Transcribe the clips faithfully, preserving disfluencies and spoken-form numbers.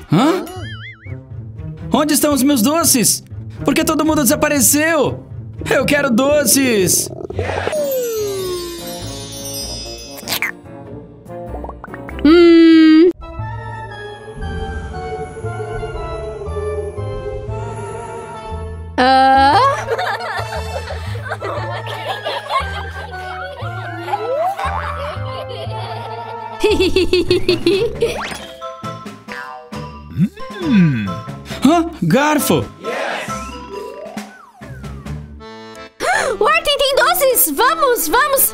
Hã? Onde estão os meus doces? Por que todo mundo desapareceu? Eu quero doces! Hum... Ah... hum. Hã? Garfo! O Artem tem doces! Vamos, vamos!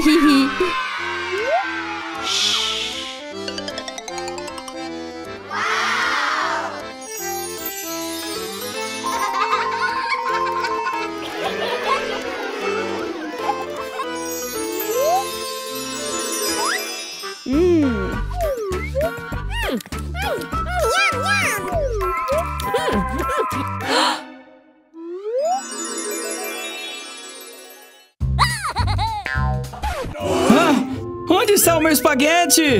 Onde está o meu espaguete?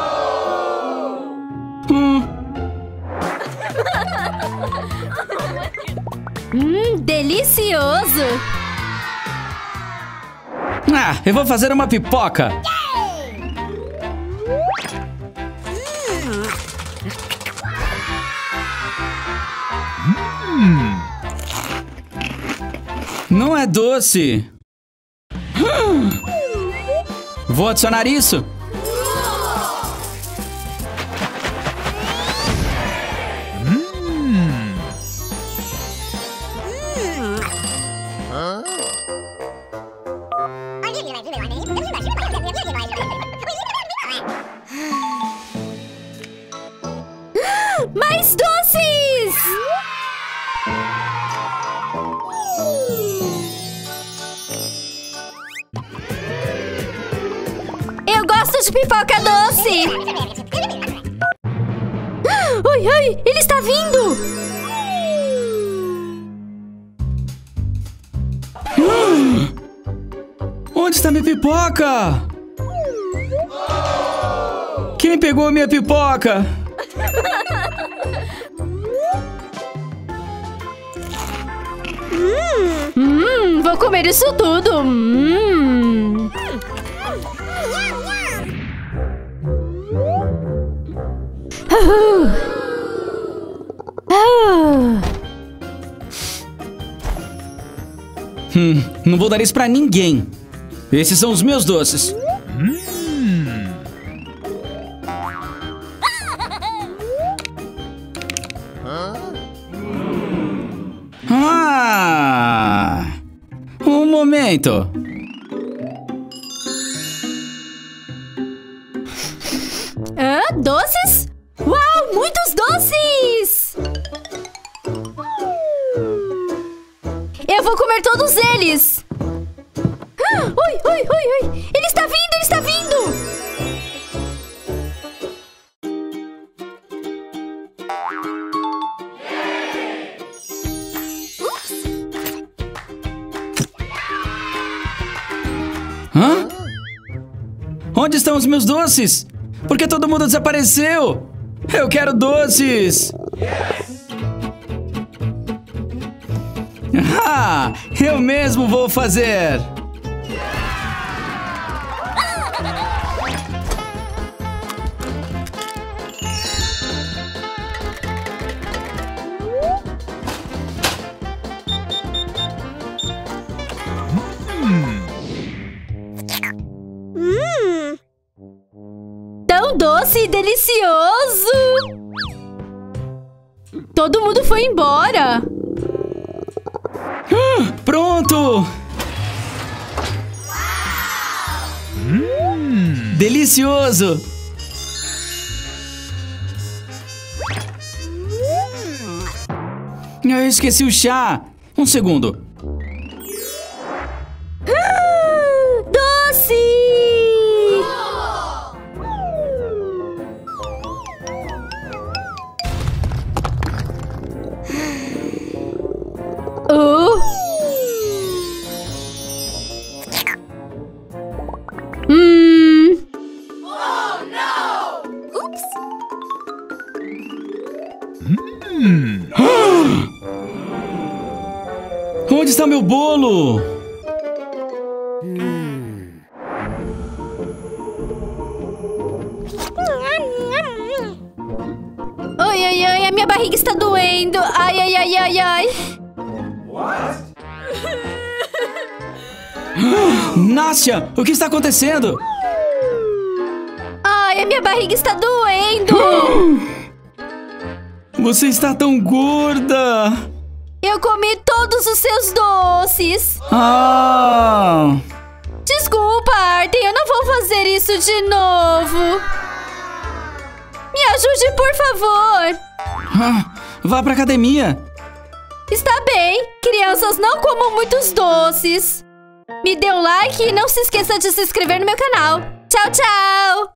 Hum. Hum, delicioso! Ah, eu vou fazer uma pipoca. Hum. Não é doce. Hum. Vou adicionar isso. Hum. Hã? Mais doces! Eu gosto de pipoca doce! Oi, oi! Ele está vindo! Onde está minha pipoca? Quem pegou minha pipoca? Hum, vou comer isso tudo! Hum. Ah. Hum, não vou dar isso pra ninguém. Esses são os meus doces. Hum. Ah! Um momento. Ah, doces? Uau, muitos doces! Eu vou comer todos eles! Ah, oi, oi, oi, oi! Ele está vindo, ele está vindo! Hã? Onde estão os meus doces? Por que todo mundo desapareceu? Eu quero doces! Ah, eu mesmo vou fazer! Hum. Tão doce e delicioso! Todo mundo foi embora! Ah, pronto! Hum, delicioso! Eu esqueci o chá! Um segundo! Ah, doce! Oh! Hum. Oh, não! Oops. Hum. Onde está meu bolo? Ai, ai, ai, a minha barriga está doendo. Ai, ai, ai, ai, ai. Nastya, o que está acontecendo? Ai, a minha barriga está doendo. Você está tão gorda. Eu comi todos os seus doces. Ah! Desculpa, Arthur, eu não vou fazer isso de novo. Me ajude, por favor. Ah, vá pra academia. Está bem. Crianças, não comam muitos doces. Me dê um like e não se esqueça de se inscrever no meu canal. Tchau, tchau.